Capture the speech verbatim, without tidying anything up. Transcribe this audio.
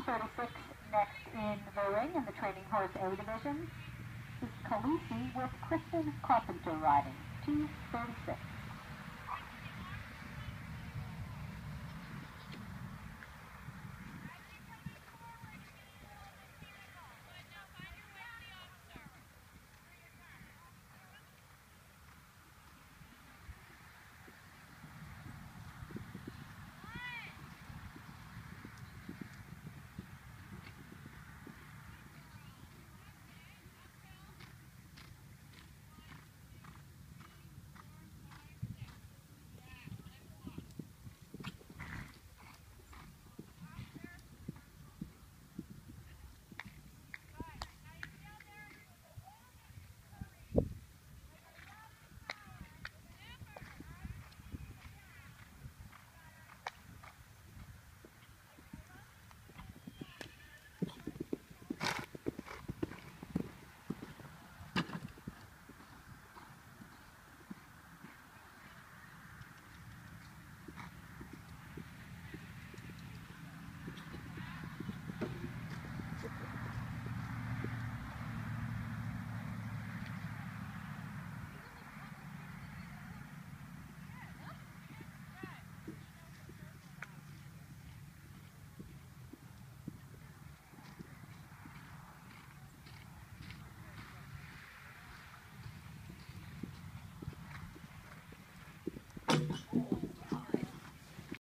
thirty-six next in the ring in the training horse A division is Khaleesi with Kristen Carpenter riding, two thirty-six.